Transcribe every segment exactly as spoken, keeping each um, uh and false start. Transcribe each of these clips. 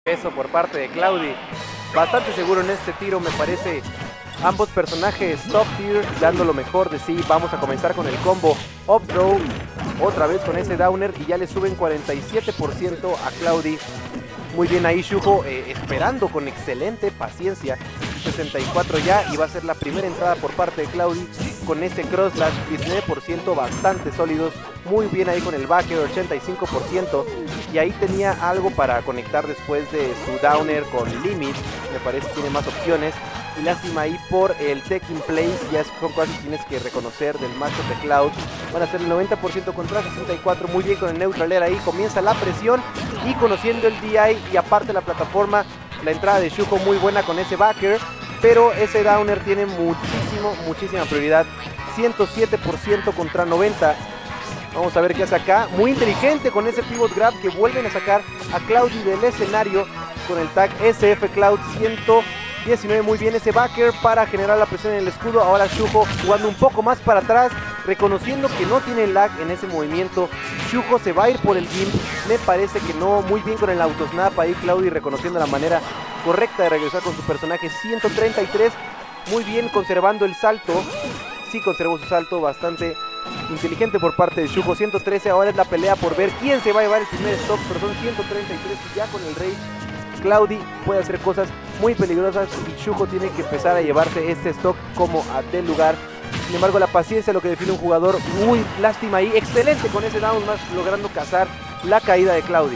Eso por parte de Cloudy. Bastante seguro en este tiro, me parece. Ambos personajes top tier dando lo mejor de sí. Vamos a comenzar con el combo up throw. Otra vez con ese downer y ya le suben cuarenta y siete por ciento a Cloudy. Muy bien ahí Shujo, eh, esperando con excelente paciencia. sesenta y cuatro ya, y va a ser la primera entrada por parte de Cloudy con ese cross slash, diecinueve por ciento, bastante sólidos. Muy bien ahí con el backer, ochenta y cinco por ciento. Y ahí tenía algo para conectar después de su downer con limit. Me parece que tiene más opciones. Y lástima ahí por el tech in place. Ya son cosas que tienes que reconocer del matchup de Cloud. Van a ser el noventa por ciento contra sesenta y cuatro. Muy bien con el neutral air ahí. Comienza la presión. Y conociendo el D I y aparte la plataforma, la entrada de Shujo muy buena con ese backer. Pero ese downer tiene muchísimo, muchísima prioridad. ciento siete por ciento contra noventa. Vamos a ver qué hace acá. Muy inteligente con ese pivot grab que vuelven a sacar a Cloudy del escenario con el tag S F Cloud ciento diecinueve. Muy bien ese backer para generar la presión en el escudo. Ahora Shujo jugando un poco más para atrás, reconociendo que no tiene lag en ese movimiento. Shujo se va a ir por el gimp. Me parece que no. Muy bien con el autosnap ahí Cloudy, reconociendo la manera correcta de regresar con su personaje. ciento treinta y tres. Muy bien conservando el salto. Sí conservó su salto, bastante inteligente por parte de Shujo. ciento trece, ahora es la pelea por ver quién se va a llevar el primer stock, pero son ciento treinta y tres y ya con el rage Cloudy puede hacer cosas muy peligrosas y Shujo tiene que empezar a llevarse este stock como a del lugar. Sin embargo, la paciencia es lo que define un jugador. Muy lástima ahí, excelente con ese down más, logrando cazar la caída de Cloudy.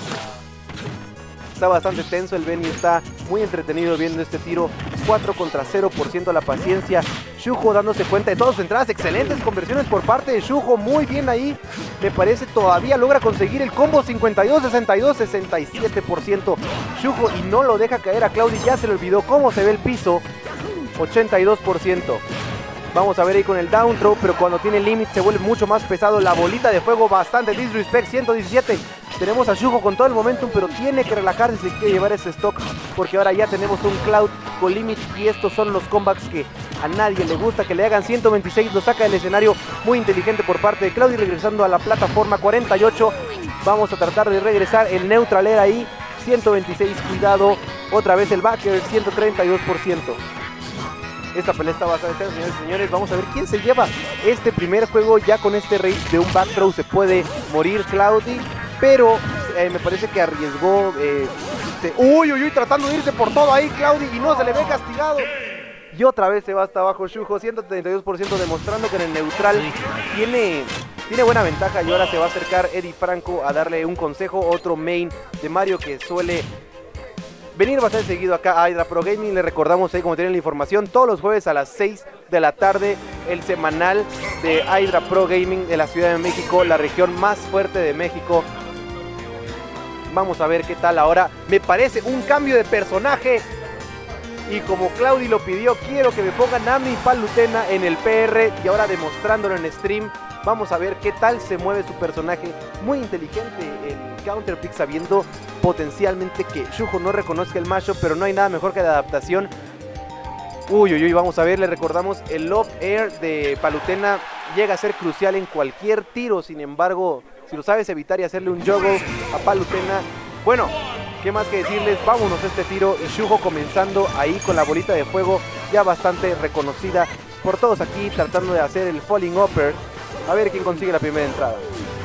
Está bastante tenso el venue, está muy entretenido viendo este tiro. Cuatro contra cero por ciento la paciencia. Shujo dándose cuenta de todas sus entradas. Excelentes conversiones por parte de Shujo. Muy bien ahí. Me parece todavía logra conseguir el combo. cincuenta y dos, sesenta y dos, sesenta y siete por ciento. Shujo y no lo deja caer a Cloudy. Ya se le olvidó cómo se ve el piso. ochenta y dos por ciento. Vamos a ver ahí con el down throw, pero cuando tiene limit se vuelve mucho más pesado. La bolita de fuego, bastante disrespect, ciento diecisiete. Tenemos a Shujo con todo el momentum, pero tiene que relajarse si quiere llevar ese stock, porque ahora ya tenemos un Cloud con limit y estos son los comebacks que a nadie le gusta que le hagan. ciento veintiséis, lo saca del escenario, muy inteligente por parte de Cloud y regresando a la plataforma. Cuarenta y ocho, vamos a tratar de regresar el neutral air ahí. ciento veintiséis, cuidado, otra vez el backer, ciento treinta y dos por ciento. Esta pelea está bastante tensa, señores y señores. Vamos a ver quién se lleva este primer juego. Ya con este rate de un back throw se puede morir Cloudy, pero eh, me parece que arriesgó. Eh, se, uy, uy, uy, tratando de irse por todo ahí Cloudy y no se le ve castigado. Y otra vez se va hasta abajo Shujo, ciento treinta y dos por ciento, demostrando que en el neutral tiene, tiene buena ventaja. Y ahora se va a acercar Eddie Franco a darle un consejo. Otro main de Mario que suele venir bastante seguido acá a Hydra Pro Gaming. Le recordamos ahí, como tienen la información, todos los jueves a las seis de la tarde, el semanal de Hydra Pro Gaming de la Ciudad de México, la región más fuerte de México. Vamos a ver qué tal ahora. Me parece un cambio de personaje. Y como Cloudy lo pidió, quiero que me pongan a mi Palutena en el P R. Y ahora demostrándolo en stream. Vamos a ver qué tal se mueve su personaje. Muy inteligente el counterpick, sabiendo potencialmente que Shujo no reconozca el mashup, pero no hay nada mejor que la adaptación. Uy, uy, uy, vamos a ver, le recordamos, el Love Air de Palutena llega a ser crucial en cualquier tiro. Sin embargo, si lo sabes evitar y hacerle un juggle a Palutena, bueno, qué más que decirles. Vámonos a este tiro y Shujo comenzando ahí con la bolita de fuego, ya bastante reconocida por todos aquí, tratando de hacer el falling upper. A ver quién consigue la primera entrada.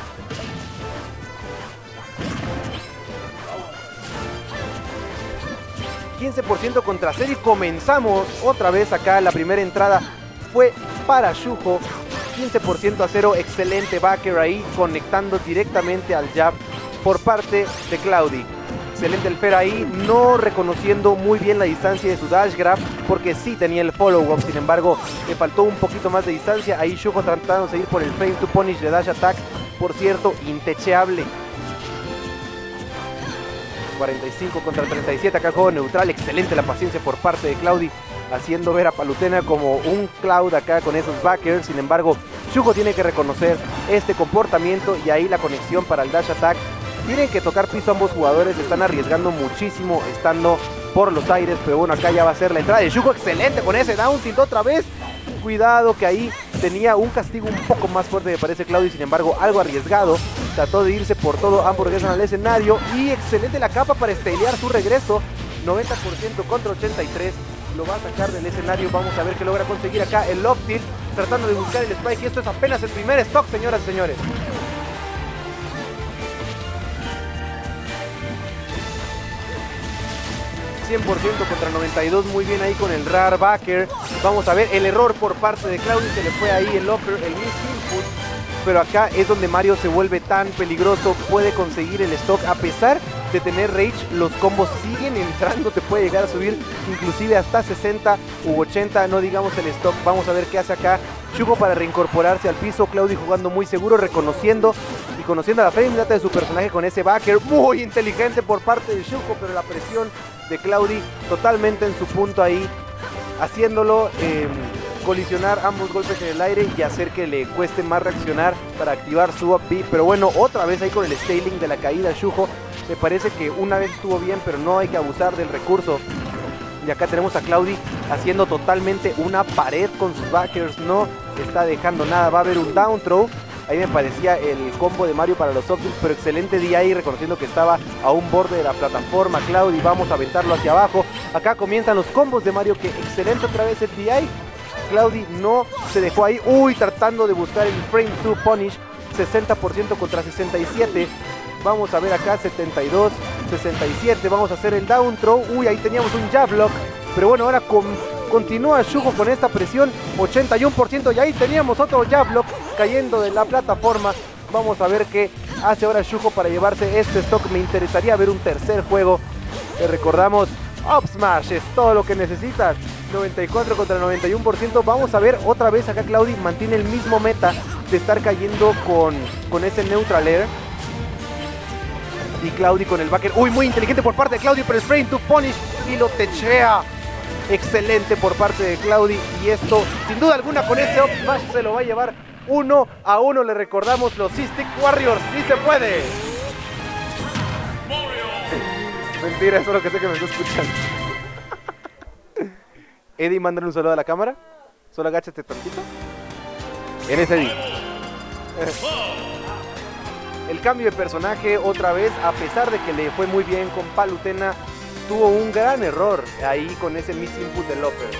quince por ciento contra cero y comenzamos otra vez acá. La primera entrada fue para Shujo, quince por ciento a cero. Excelente backer ahí, conectando directamente al jab por parte de Cloudy. Excelente el fair ahí, no reconociendo muy bien la distancia de su dash grab, porque sí tenía el follow up. Sin embargo, le faltó un poquito más de distancia. Ahí Shujo tratando de seguir por el frame to punish de dash attack, por cierto, intecheable. cuarenta y cinco contra treinta y siete, acá juego neutral. Excelente la paciencia por parte de Cloudy, haciendo ver a Palutena como un Cloud acá con esos backers. Sin embargo, Shujo tiene que reconocer este comportamiento y ahí la conexión para el dash attack. Tienen que tocar piso ambos jugadores, están arriesgando muchísimo estando por los aires, pero bueno, acá ya va a ser la entrada de Shujo. Excelente con ese down tilt otra vez. Cuidado que ahí tenía un castigo un poco más fuerte, me parece, Cloudy, sin embargo, algo arriesgado. Trató de irse por todo, ambos regresan al escenario y excelente la capa para stylear su regreso. noventa por ciento contra ochenta y tres, lo va a sacar del escenario. Vamos a ver qué logra conseguir acá el Love Tilt, tratando de buscar el Spike, y esto es apenas el primer stock, señoras y señores. cien por ciento contra noventa y dos, muy bien ahí con el Rare Backer. Vamos a ver el error por parte de Cloudy, se le fue ahí el upper, el miss input. Pero acá es donde Mario se vuelve tan peligroso, puede conseguir el stock a pesar de tener Rage, los combos siguen entrando, te puede llegar a subir inclusive hasta sesenta u ochenta, no digamos el stock. Vamos a ver qué hace acá Shujo para reincorporarse al piso. Cloudy jugando muy seguro, reconociendo y conociendo la frame data de su personaje con ese backer, muy inteligente por parte de Shujo, pero la presión de Cloudy totalmente en su punto ahí, haciéndolo eh, colisionar ambos golpes en el aire y hacer que le cueste más reaccionar para activar su up B. Pero bueno, otra vez ahí con el styling de la caída Shujo. Me parece que una vez estuvo bien, pero no hay que abusar del recurso. Y acá tenemos a Cloudy haciendo totalmente una pared con sus backers. No está dejando nada. Va a haber un down throw. Ahí me parecía el combo de Mario para los options, pero excelente D I reconociendo que estaba a un borde de la plataforma. Cloudy, vamos a aventarlo hacia abajo. Acá comienzan los combos de Mario, que excelente otra vez el D I. Cloudy no se dejó ahí. Uy, tratando de buscar el frame to punish. sesenta por ciento contra sesenta y siete. Vamos a ver acá, setenta y dos, sesenta y siete. Vamos a hacer el down throw. Uy, ahí teníamos un jab block. Pero bueno, ahora con, continúa Shujo con esta presión. ochenta y uno por ciento. Y ahí teníamos otro jab block cayendo de la plataforma. Vamos a ver qué hace ahora Shujo para llevarse este stock. Me interesaría ver un tercer juego. Le recordamos, Up Smash es todo lo que necesitas. noventa y cuatro contra noventa y uno por ciento. Vamos a ver otra vez acá Cloudy mantiene el mismo meta de estar cayendo con, con ese neutral air. Y Cloudy con el backer. Uy, muy inteligente por parte de Cloudy, pero el frame to punish y lo techea. Excelente por parte de Cloudy. Y esto, sin duda alguna, con ese up smash se lo va a llevar uno a uno. Le recordamos los C-Stick Warriors. ¡Sí se puede! Mentira, eso es lo que sé que me está escuchando. Eddie, mándale un saludo a la cámara. Solo agáchate tantito. Eres Eddie. El cambio de personaje otra vez, a pesar de que le fue muy bien con Palutena, tuvo un gran error ahí con ese miss input de López.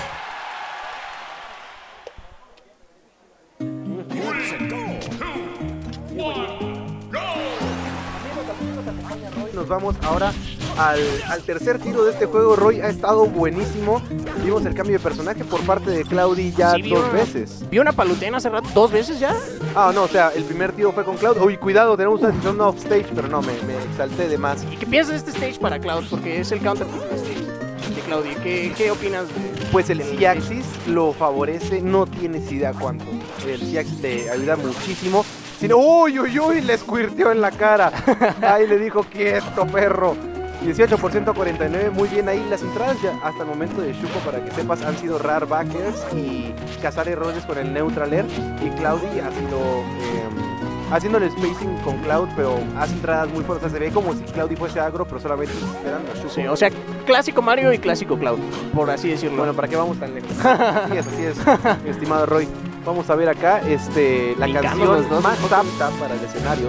Nos vamos ahora al, al tercer tiro de este juego. Roy ha estado buenísimo. Vimos el cambio de personaje por parte de Cloudy ya sí, dos una, veces. ¿Vio una Palutena hace rato? ¿Dos veces ya? Ah, no, o sea, el primer tiro fue con Cloud. Uy, cuidado, tenemos una decisión off stage, pero no, me, me exalté de más. ¿Y qué piensas de este stage para Cloud? Porque es el counter stage de Cloudy. ¿Qué, qué opinas de...? Pues el Z-Axis lo favorece, no tienes idea cuánto. El Z-Axis le ayuda muchísimo. Sino, uy, uy, uy, le squirteó en la cara. Ahí le dijo, quieto, perro. dieciocho por ciento a cuarenta y nueve, muy bien ahí. Las entradas ya hasta el momento de Shujo, para que sepas, han sido Rare Backers y cazar errores con el Neutral Air. Y Cloudy ha sido eh, haciendo el spacing con Cloud, pero hace entradas muy fuertes. O sea, se ve como si Cloudy fuese agro, pero solamente esperando a Shujo. Sí, o sea, clásico Mario y clásico Cloud, por así decirlo. Bueno, ¿para qué vamos tan lejos? Así es, así es, mi estimado Roy. Vamos a ver acá este, la canción más apta para el escenario.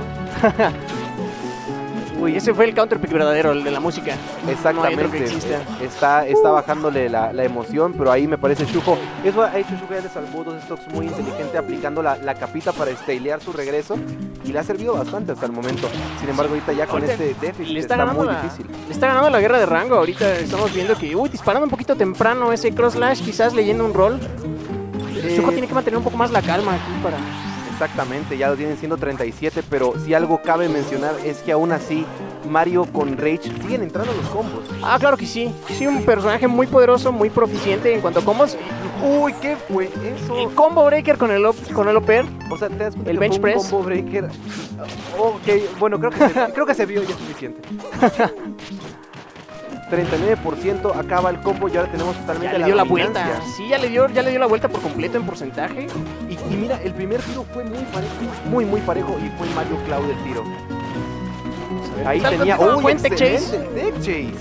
Uy, ese fue el counterpick verdadero, el de la música. Exactamente. No está, está bajándole la, la emoción, pero ahí me parece Shujo. Eso ha hecho Shujo, ya le salvó dos stocks muy inteligente, aplicando la, la capita para stylear su regreso. Y le ha servido bastante hasta el momento. Sin embargo, ahorita ya con ahorita este déficit le está, está muy la, difícil. Le está ganando la guerra de rango. Ahorita estamos viendo que, uy, disparando un poquito temprano ese cross slash, quizás leyendo un roll. Eh, Shujo tiene que mantener un poco más la calma aquí para... Exactamente, ya lo tienen siendo treinta y siete, pero si algo cabe mencionar es que aún así Mario con Rage siguen entrando los combos. Ah, claro que sí. Sí, un personaje muy poderoso, muy proficiente en cuanto a combos. Uy, ¿qué fue eso? El combo breaker con el, con el upper. O sea, te das el bench press. Combo breaker. Ok, bueno, creo que se, creo que se vio ya suficiente. treinta y nueve por ciento acaba el combo y ahora tenemos totalmente ya le dio la, la vuelta. Sí, ya le dio, ya le dio la vuelta por completo en porcentaje. Y, y mira, el primer tiro fue muy parejo, muy muy parejo y fue Mario Cloud el tiro. Ahí tenía un buen tech chase. Tech chase.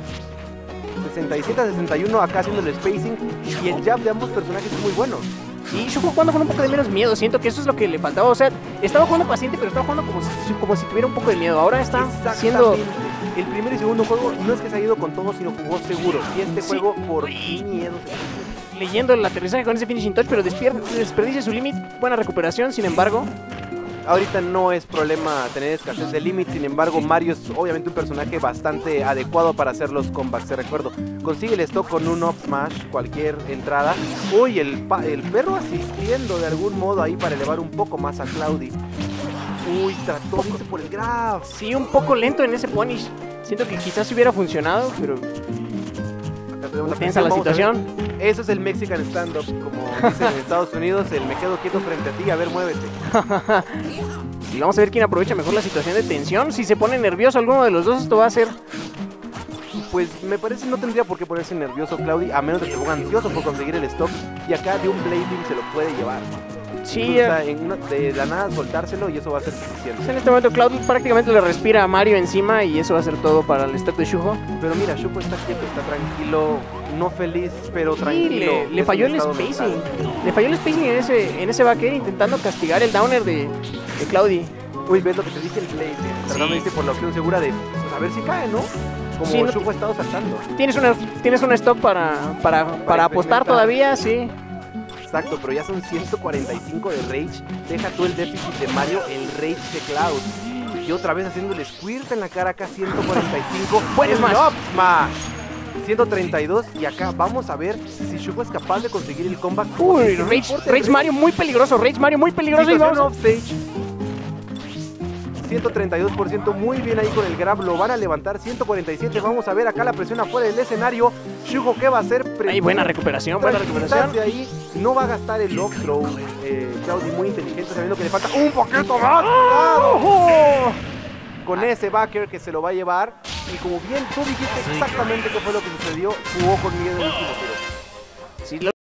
sesenta y siete a sesenta y uno acá haciendo el spacing y el jab de ambos personajes es muy bueno. Sí, Shuho jugando con un poco de menos miedo. Siento que eso es lo que le faltaba. O sea, estaba jugando paciente, pero estaba jugando como si, como si tuviera un poco de miedo. Ahora está haciendo... El primer y segundo juego no es que se ha ido con todo, sino jugó seguro. Y este Sí. juego, por miedo... leyendo el aterrizaje con ese finishing touch, pero desperdicia su límite. Buena recuperación, sin embargo. Ahorita no es problema tener escasez de límite, sin embargo Mario es obviamente un personaje bastante adecuado para hacer los comebacks. Te recuerdo, consigue el stock con un up smash, cualquier entrada. Uy, el, pa el perro asistiendo de algún modo ahí para elevar un poco más a Cloudy. Uy, trató de irse por el grab. Sí, un poco lento en ese punish. Siento que quizás hubiera funcionado, pero... tensa la situación. Eso es el Mexican stand-up, como dicen en Estados Unidos, el me quedo quieto frente a ti, a ver, muévete. Y vamos a ver quién aprovecha mejor la situación de tensión. Si se pone nervioso alguno de los dos, esto va a ser... Pues me parece no tendría por qué ponerse nervioso Cloudy, a menos de que se ponga ansioso por conseguir el stock. Y acá de un Blading se lo puede llevar. Sí, o sea, en una, de la nada soltárselo y eso va a ser suficiente. En este momento Cloud prácticamente le respira a Mario encima y eso va a ser todo para el stock de Shuho. Pero mira, Shuho está quieto, está tranquilo, no feliz, pero Sí, tranquilo. le, le falló el spacing. Le falló el spacing en ese, en ese back air intentando castigar el downer de, de Cloudy. Uy, ves lo que te dice el play, tratando de irse por la opción segura de pues, a ver si cae, ¿no? Como Sí, no Shuho ha estado saltando. Tienes, una, tienes un stock para, para, para, para apostar todavía, sí. Exacto, pero ya son ciento cuarenta y cinco de Rage. Deja tú el déficit de Mario, el Rage de Cloud. Y otra vez haciendo el Squirt en la cara acá, ciento cuarenta y cinco. ¡Buen smash! Up smash! ciento treinta y dos y acá vamos a ver si Shuho es capaz de conseguir el comeback. Uy, Rage, Rage Mario muy peligroso, Rage Mario muy peligroso. Y vamos. Offstage. ciento treinta y dos por ciento, muy bien ahí con el grab, lo van a levantar, ciento cuarenta y siete, vamos a ver acá la presión afuera del escenario. Shuho, ¿qué va a hacer? Ahí buena recuperación, buena recuperación. Ahí no va a gastar el up throw, eh, Cloudy muy inteligente, sabiendo que le falta un poquito más. ¡Oh! Con ese backer que se lo va a llevar, y como bien tú dijiste exactamente qué fue lo que sucedió, jugó con miedo en el último tiro. Sí, lo